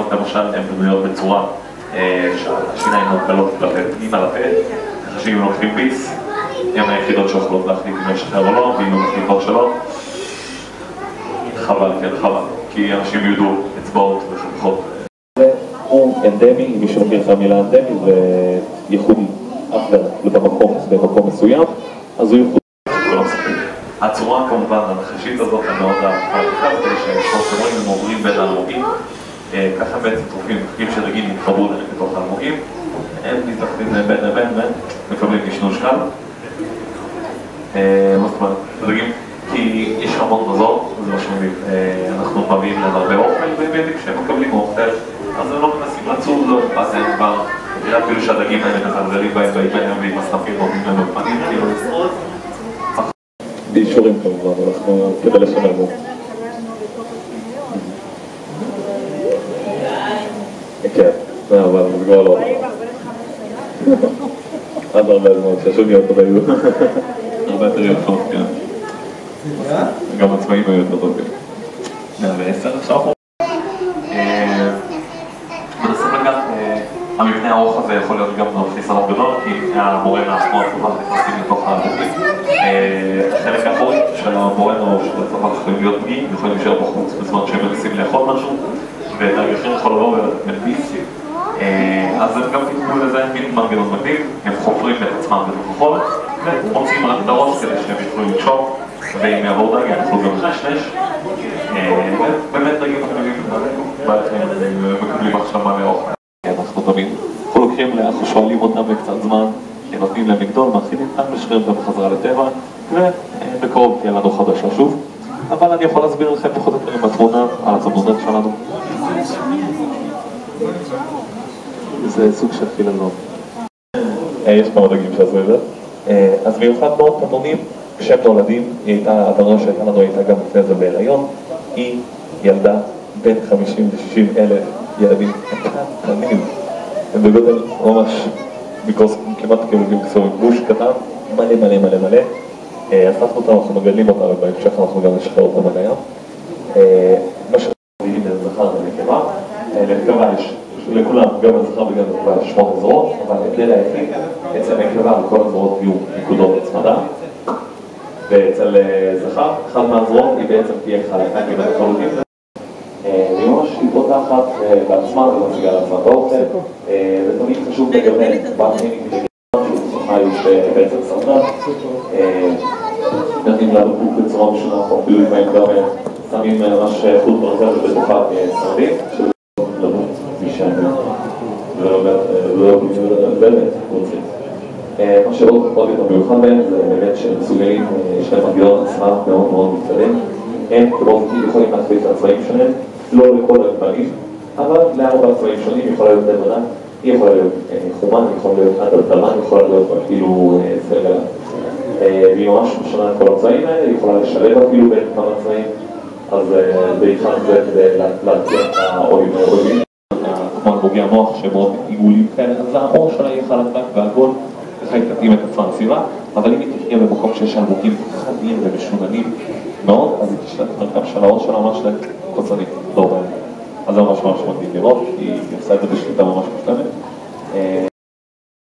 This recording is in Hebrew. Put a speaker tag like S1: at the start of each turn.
S1: השיניות למשל הן בנויות בצורה שהשיניים מוגבלות כלפי פנימה לפה, ככה שאם לוקחים ביס, הן היחידות שיכולות להחליט אם לשחרר או לא, ואם הם מחליטות שלא, חבל, כן, חבל, כי אנשים יודו אצבעות וחתיכות.
S2: הוא אנדמי, אם מישהו מכיר את המילה אנדמי, זה ייחודי אף במקום מסוים, אז הוא ייחודי.
S1: ולא מספיק. הצורה כמובן, הנחשית הזאת, המאוד הפרקטיקה, כדי שכמו שאומרים, הם עוברים בין האלמוגים, ככה בעצם תרופים, מחכים שדגים יתחברו לתוך האלמוגים, הם מתאחדים בין לבין ומקבלים נשנוש קל. מה זאת אומרת? דגים, כי יש המון מזור, זה מה שאומרים, אנחנו מביאים להם הרבה אוכל, ובדיוק כשהם מקבלים אוכל, אז הם לא מנסים לצור, לא אכפת להם כבר, נראה אפילו שהדגים האלה מזלזלים בהם ועם הסנפים נותנים להם בפנים, כאילו לשרוד.
S2: באישורים כמובן, אנחנו כדי לשמר בו. כן, אבל זה כבר לא. עד הרבה זמן, שהשוניות עוד היו. הרבה יותר יפות, כן. גם עצמאים היו יותר טובים.
S1: 110 עכשיו. מנסים לגעת, המבנה הארוך הזה יכול להיות גם חיסרון גדול, כי המורה מעצמו הצוואר נכנסים לתוך האלמוגים. החלק האחורי של המורן או של הצוואר יכולים להיות פגיעים, יכולים להישאר בחוץ בזמן שהם מנסים לאכול משהו, ואת היחין יכול לבוא ולהדביס. אז הם גם טיפלו לזה מין מנגנון מקדים, הם חופרים את עצמם בתוך החול, ומוצאים רק את הראש כדי שהם יוכלו לנשום, ואם יעבור דג, יוכלו גם לשנש. ובאמת דגים מקבלים עכשיו מלא אוכל.
S2: אנחנו תמיד לוקחים, אנחנו שואלים אותם בקצת זמן, נותנים להם לגדול, מאכילים אותם, משחררים אותם בחזרה לטבע, ובקרוב תהיה לנו חדשה שוב. אבל אני יכול להסביר לכם פחות או יותר עם התמונה, על התמונות שלנו. זה סוג של פילנון. יש כמה דגים שעשו את זה. אז מיוחד מאוד תמונים, כשהם נולדים, התמונה שהייתה לנו הייתה גם לפני זה בהיריון, היא ילדה בין 50 ל-60 אלף ילדים קטנים. הם בגודל ממש כמעט כאילו גוש קטן, מלא מלא מלא מלא. אספנו אותם, אנחנו מגדלים אותם, ובהמשך אנחנו גם נשחרר אותם על הים. מה שמובילים לזכר ולנקבה, לנקבה יש לכולם, גם לזכר וגם לנקבה יש 8 זרועות, אבל ההבדל היחיד, אצל הנקבה כל הזרועות יהיו נקודות הצמדה, ואצל זכר, אחד מהזרועות היא בעצם תהיה חלקה כמעט לחלוטין. היא ממש היא פותחת בעצמה ומציגה לעצמה באוכל, ותמיד חשוב לגבי בקניק שבעצם סרטן, נותנים לבקבוק בצורה משונה, אפילו לפעמים גם שמים ממש חוט ברזל בתוכה שרדים, שלבוק משם, ולא באמת רוצים. מה שעוד יותר מיוחד בהם זה באמת שהם מסוגלים, יש להם מנגנון עצמם מאוד מאוד מתקדם, הם יכולים להחליט את הצבעים שלהם, לא לכל הגוונים, אבל לארבע צבעים שונים יכולה להיות לבנה, היא יכולה להיות חומה, היא יכולה להיות אדלתלן, היא יכולה להיות אפילו סרגלה. והיא ממש משנה את כל הצבעים האלה, היא יכולה לשלב אפילו בין כמה צבעים, אז בעיקר זה כדי להרגיע את האויבים. כמו אלמוגי המוח שמאוד עיגולים כאלה, אז האור שלה יהיה חלקלק ועגול, ככה היא תתאים את עצמה לסביבה, אבל אם היא תחיה במקום שיש אלמוגים חדים ומשוננים מאוד, אז היא תשלט מרכב של האור שלה ממש קוצנית, לא בעיה. אז זה ממש ממש מדהים לראות, היא עושה את זה בשליטה ממש מושלמת.